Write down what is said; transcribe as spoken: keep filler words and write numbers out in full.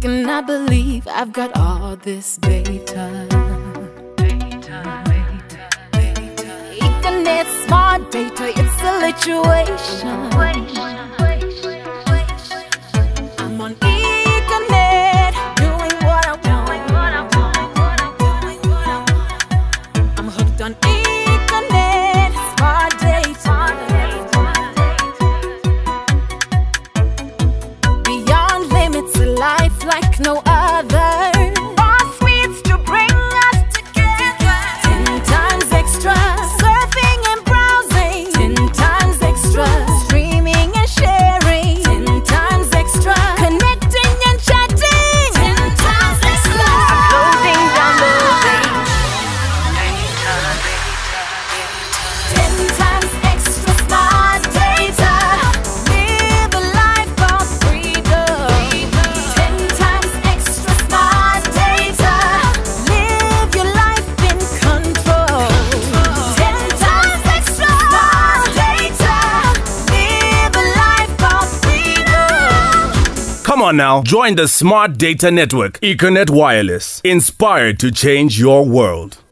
cannot believe I've got all this data. Data, data, data. Econet smart data, it's a lituation. I'm on Econet, doing what I want. I'm hooked on Econet, smart data. Beyond limits, a life like no other. More sweets to bring us together. Ten times extra, surfing and browsing. Ten times extra, streaming and sharing. Ten times extra, connecting and chatting. Ten times extra, uploading, downloading. Ten times extra smart data. Live a life of freedom. Ten times extra smart data. Live your life in control. Ten times extra smart data. Live a life of freedom. Come on now, join the Smart Data Network, Econet Wireless, inspired to change your world.